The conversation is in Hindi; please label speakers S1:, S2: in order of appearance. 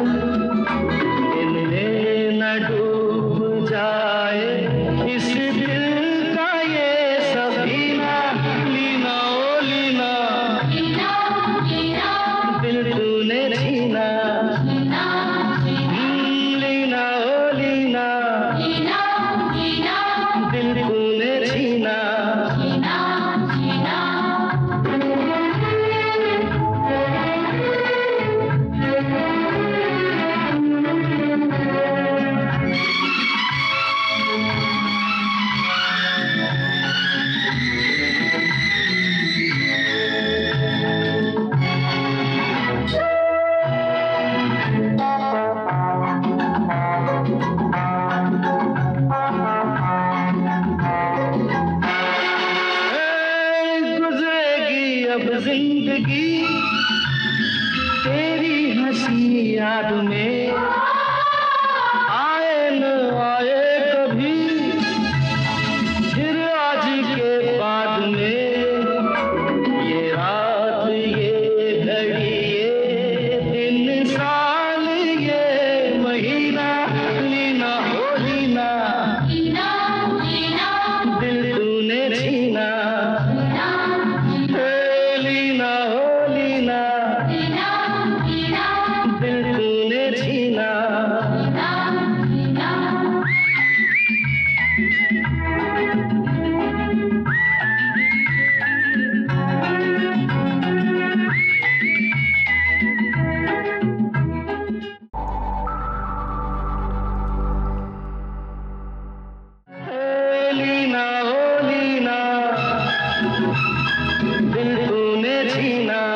S1: इनमें न डूब जाए इस दिल का ये सफीना। लीना ओ लीना, दिल तूने छीना। लीना ओ लीना, दिल तूने छीना। अब जिंदगी तेरी हंसी याद में, आए न आए कभी फिर आज के बाद में। ये रात ये घड़ी ये दिन साल ये महीना। लीना ओ लीना, दिल तूने छीना। लीना ओ लीना, दिल तूने छीना। लीना ओ लीना, दिल तूने छीना।